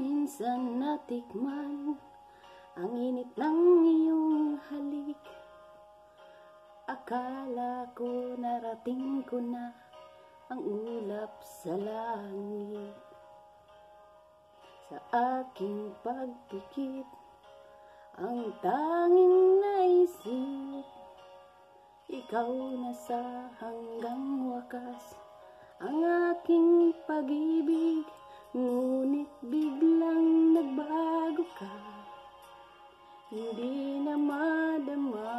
minsan natikman ang init ng iyong halik. Akala ko narating ko na ang ulap sa langit. Sa aking pagpikit, ang tanging naisip, ikaw na sa hanggang wakas. Ang aking pag-ibig, ngunit biglang nagbago ka. Hindi na madama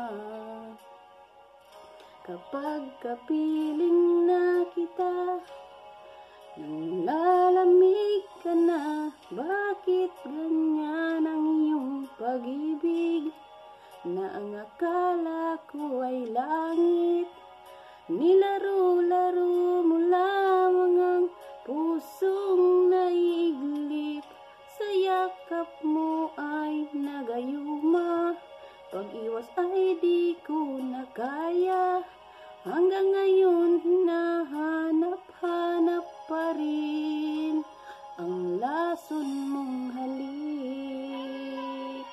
kapag kapiling na kita. Nang lalamig ka na, bakit ganyan ang iyong pag-ibig? Na ang akala ko ay langit, nilaro-laro mo lamang ang pusong naiiglip. Sa yakap mo ay nagayuma, pag-iwas ay di ko na kaya. Hanggang ngayon hinahanap-hanap pa rin ang lason mong halik.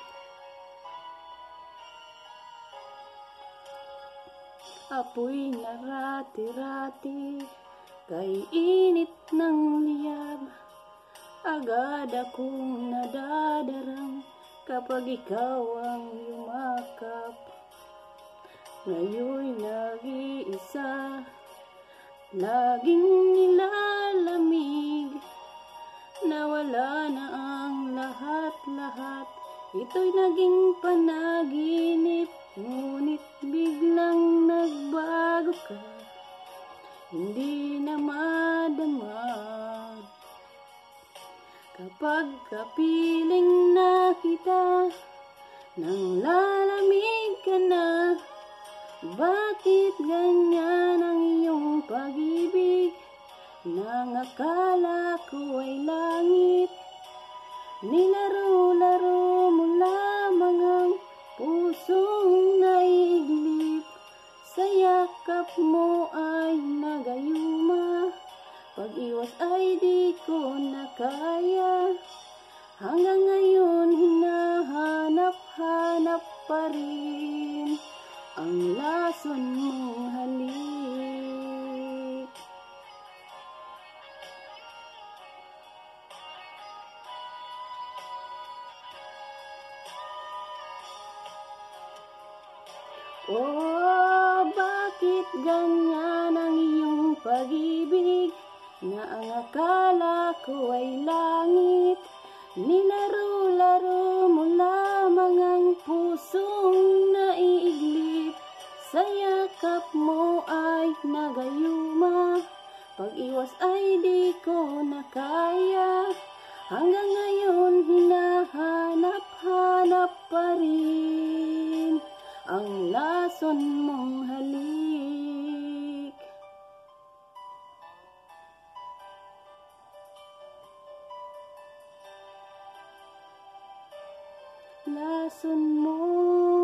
Apoy na rati-rati, kay init ng liyab. Agad akong nadadarang kapag ikaw ang yumakap. Ngayon'y nag-iisa, laging nilalamig. Nawala na ang lahat-lahat, ito'y naging panaginip. Ngunit biglang nagbago ka, hindi na madama kapag kapiling na kita. Nang lalamig ka na, bakit ganyan ang iyong pag-ibig? Nang akala ko ay langit, nilaro-laro mo lamang ang pusong naiiglip. Sa yakap mo ay nagayuma, pag-iwas ay di ko na kaya. Hanggang ngayon hinahanap-hanap pa rin ang lason mong halik. Oh, bakit ganyan ang iyong pag-ibig? Na ang akala ko ay langit, nilaro-laro mo lamang ang pusong naiiglip. Sa yakap mo ay nagayuma, pag-iwas ay di ko na kaya. Hanggang ngayon hinahanap-hanap pa rin ang lason mong halik. Lason mo